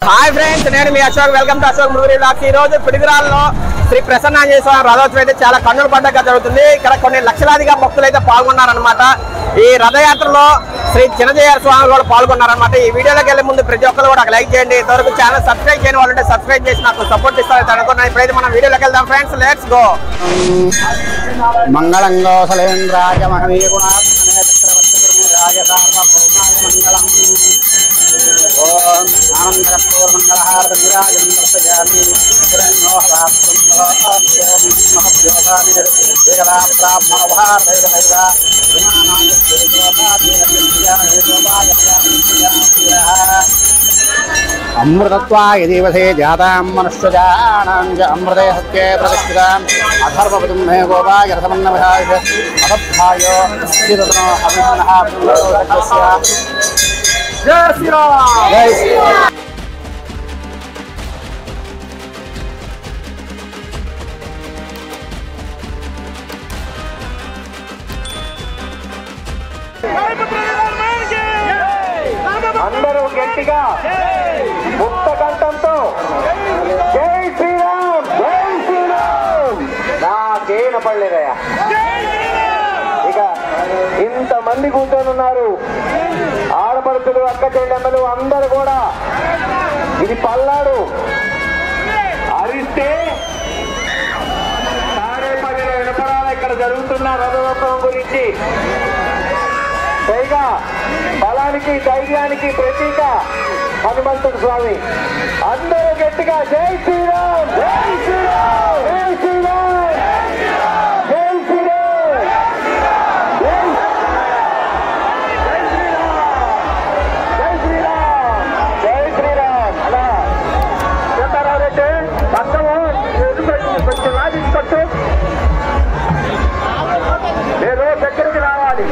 Hi friends, నేను మీ Ashok. Welcome to Ashok Muruguri vlogs. ఈ రోజు పిడుగురాల్లో శ్రీ ప్రసన్నాంజనేయ స్వామి రథోత్సవం అయితే చాలా కన్నుల పండుగ జరుగుతుంది. ఇక్కడ కొన్ని లక్షలాదిగా భక్తులు అయితే పాల్గొన్నారనమాట. ఈ రథయాత్రలో శ్రీ చిన్నజయ స్వామి కూడా పాల్గొన్నారనమాట. ఈ వీడియోలోకి వెళ్ళే ముందు ప్రతి ఒక్కరు కూడా లైక్ చేయండి. ఇంతవరకు ఛానల్ సబ్స్క్రైబ్ చేయని వాళ్ళు సబ్స్క్రైబ్ చేసి నాకు సపోర్ట్ ఇస్తారని అనుకున్నాను. ఇప్పుడైతే మనం వీడియోలోకి వెళ్దాం ఫ్రెండ్స్. Let's go. మంగళంగో సలేంద్రాయ మహవీగుణాత్మనే చక్రవర్తి రాజ సార్వభౌమాయ మంగళం. ఓం ఆనందకర్పూర మంగళహారతి విరాజనం దర్శయామి. అమృతత్వాయ దేవతే జాతాం మనుష్యజానాం చ అమృతే సత్యే ప్రతిష్ఠితాం అథర్వపతుం మే గోపాయ రథమన్నమహాయ అదభాయో శ్రీరత్నో అభిమనః పురుషస్య. జై శ్రీరామ్. జై శ్రీరామ్. అందరూ గట్టిగా ముక్త కంఠంతో జై శ్రీరామ్ జై శ్రీరామ్ నాకేన పడలేదయ్యా. ఇక ఇంతమంది కూర్చొని ఉన్నారు. ఆడపడుచులు, అక్క చెల్లెమ్మలు అందరూ కూడా ఇది పల్నాడు. అరిస్తే తాడేపల్లిలో వినపడాలి ఇక్కడ జరుగుతున్న రథోత్సవం గురించి. పైగా బలానికి ధైర్యానికి ప్రతీక హనుమంతుడు స్వామి. అందరూ గట్టిగా జై శ్రీరామ్ జై శ్రీరామ్ జై శ్రీరామ్ జై శ్రీరామ్ జై శ్రీరామ్ జై శ్రీరామ్. అలా సీతారావురెడ్డి పక్కన కొంచెం లాగించుకోవచ్చు. మీరు దగ్గరికి రావాలి.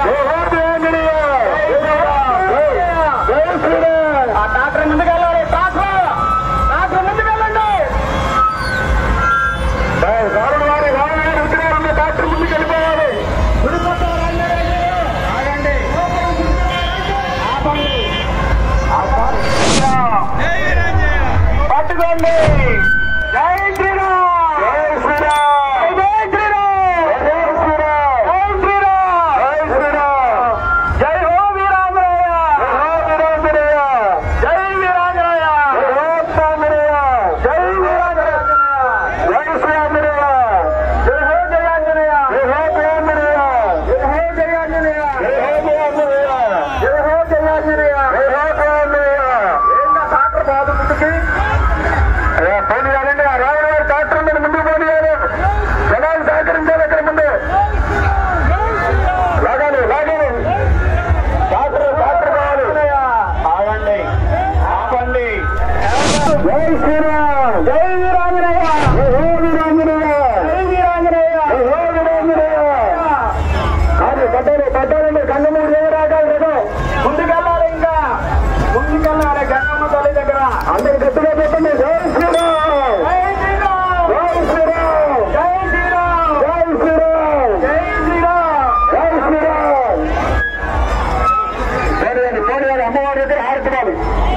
డాక్టర్ ముందుకెళ్ళాలి. డాక్టర్ ముందుకెళ్ళండి. గౌరవ వారి వచ్చినారన్న డాక్టర్ ముందుకెళ్ళిపోవాలి. పట్టుకోండి. జై శ్రీరామ్. జై శ్రీరామ్. జై శ్రీరామ్. జై శ్రీరామ్. జై శ్రీరామ్. జై శ్రీరామ్. జై హో వీరాంజనేయ. జై వీరాంజనేయ. జై వీరాంజనేయ. జై శ్రీరాంజనేయ. జై హో జయాంజనేయ. జై హో జయాంజనేయ. జై హో జయాంజనేయ. జై హో జయాంజనేయ. జై హో జయాంజనేయ. జై హో జయాంజనేయ. ఏంటా డాక్టర్ బాధ ముందుకి పోనీ కాదండి. ఆ రావుడు గారు డాక్టర్ మీద ముందుకు పోనీ జనాలు సహకరించాలి. అక్కడ ముందు లాగాలి లాగాలి. డాక్టర్ కావాలి. ఆగండి ఆపండి. జై శ్రీరామ్. జై వీరాంజనేయ. జై హో వీరాంజనేయ. జై వీరాంజనేయ. జై హో వీరాంజనేయ. కాదు పట్టాలండి. గంగమూరు దేవరాగాలి కదా. ముందుకెళ్ళాలి. ఇంకా ముందుకెళ్ళాలి. గంగమ్మ తల్లి దగ్గర అందరు గట్టిగా చెప్పండి. జై శ్రీరామ్. జై శ్రీరామ్. జై శ్రీరామ్. జై శ్రీరామ్. జై శ్రీరామ్. జై శ్రీరామ్. జై శ్రీరామ్. పోనీ అమ్మవారి దగ్గర హారతివ్వాలి.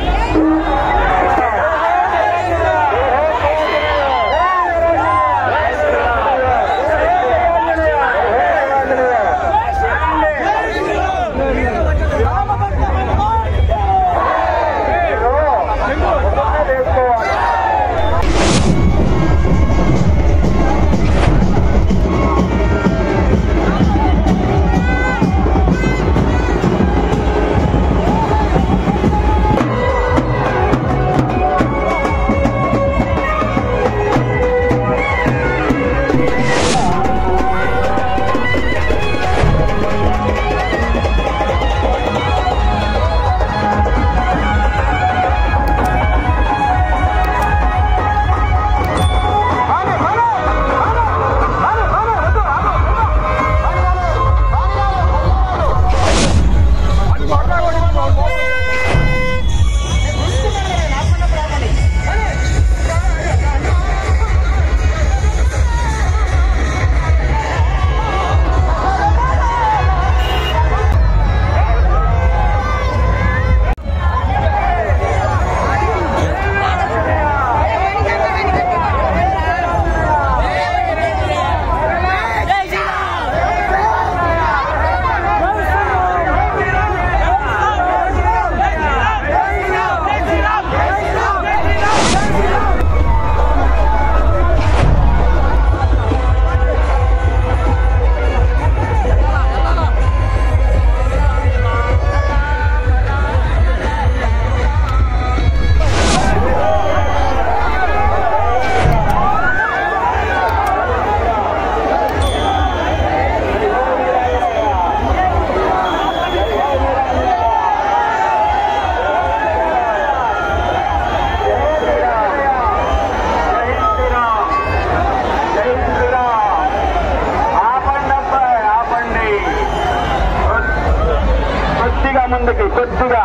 ముందుకి కొద్దిగా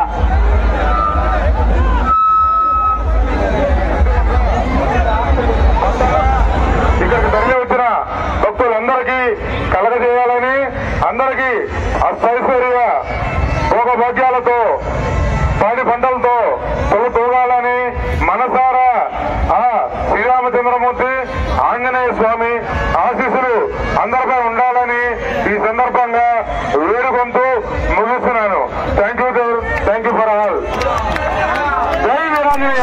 ఇక్కడికి తరలి వచ్చిన భక్తులందరికీ కలగజేయాలని, అందరికీ అష్టైశ్వర్య భోగభాగ్యాలతో పాడి పంటలతో తొలతూగాలని మనసారా ఆ శ్రీరామచంద్రమూర్తి ఆంజనేయ స్వామి ఆశీస్సులు అందరిపై ఉండాలని ఈ సందర్భంగా వేడుకుంటూ ముగిస్తున్నాను. Thank you for all. జై వీరాంజనేయ.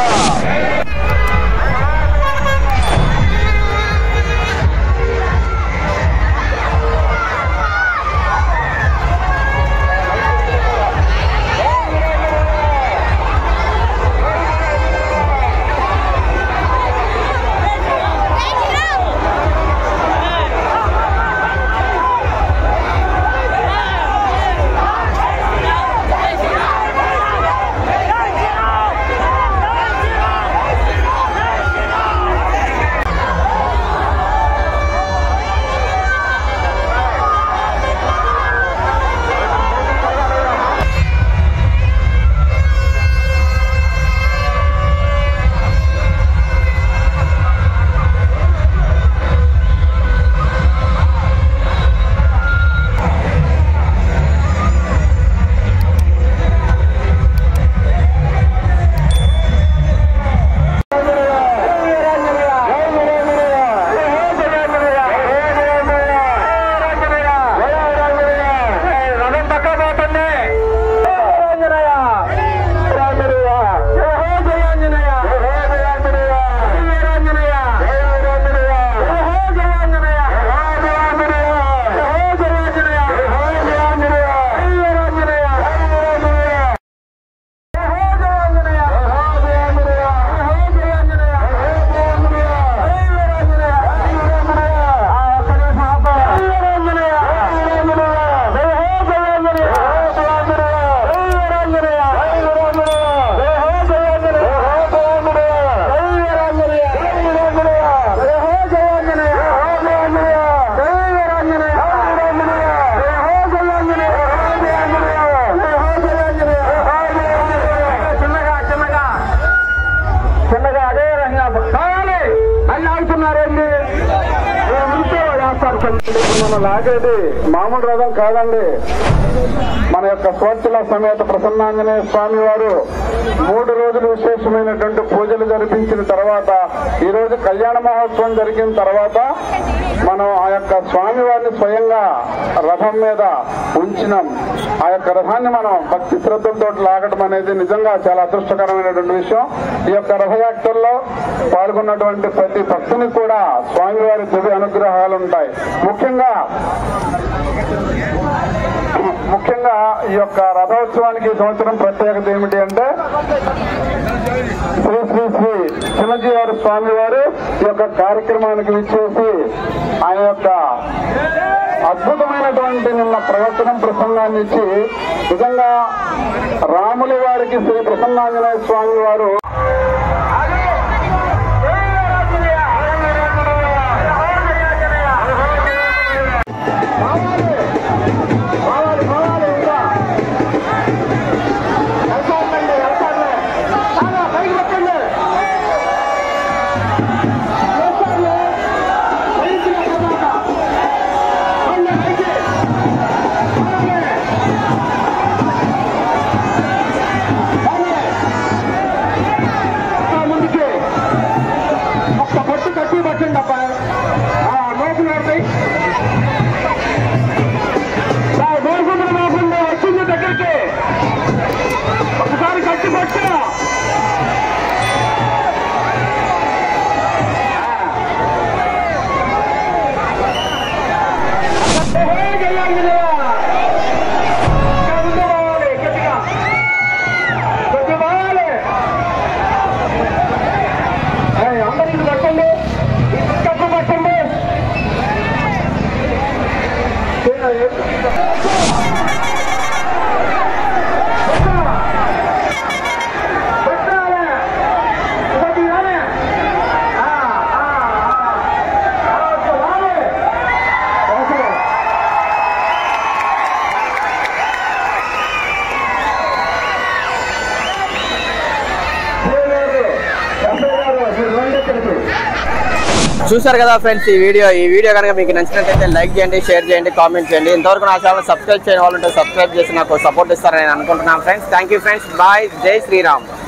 మనం లాగేది మామూలు రథం కాదండి. మన యొక్క స్వచ్ఛల సమేత ప్రసన్నాంజనేయ స్వామి వారు 3 రోజులు విశేషమైనటువంటి పూజలు జరిపించిన తర్వాత, ఈ రోజు కళ్యాణ మహోత్సవం జరిగిన తర్వాత మనం ఆ యొక్క స్వామి వారిని స్వయంగా రథం మీద ఉంచినాం. ఆ యొక్క రథాన్ని మనం భక్తి శ్రద్ధలతో లాగడం అనేది నిజంగా చాలా అదృష్టకరమైనటువంటి విషయం. ఈ యొక్క రథయాత్రల్లో పాల్గొన్నటువంటి ప్రతి భక్తుని కూడా స్వామివారి దివ్య అనుగ్రహాలు ఉంటాయి. ముఖ్యంగా ఈ యొక్క రథోత్సవానికి ఈ సంవత్సరం ప్రత్యేకత ఏమిటి అంటే, శ్రీ శ్రీ శ్రీ చిన్నజీవారి స్వామి వారు ఈ యొక్క కార్యక్రమానికి విచ్చేసి ఆయన యొక్క అద్భుతమైనటువంటి నిన్న ప్రవచనం ప్రసంగాన్ని ఇచ్చి, నిజంగా రాముల వారికి శ్రీ ప్రసన్నాంజనేయ స్వామి వారు చూశారు కదా ఫ్రెండ్స్, ఈ వీడియో కనుక మీకు నచ్చినట్లయితే లైక్ చేయండి, షేర్ చేయండి, కామెంట్ చేయండి. ఇంతవరకు నా ఛానల్ సబ్స్క్రైబ్ చేయని వాళ్ళు ఉంటే సబ్స్క్రైబ్ చేసి నాకు సపోర్ట్ ఇస్తారని నేను అనుకుంటున్నాను friends. Thank you friends, bye, జై శ్రీరామ్.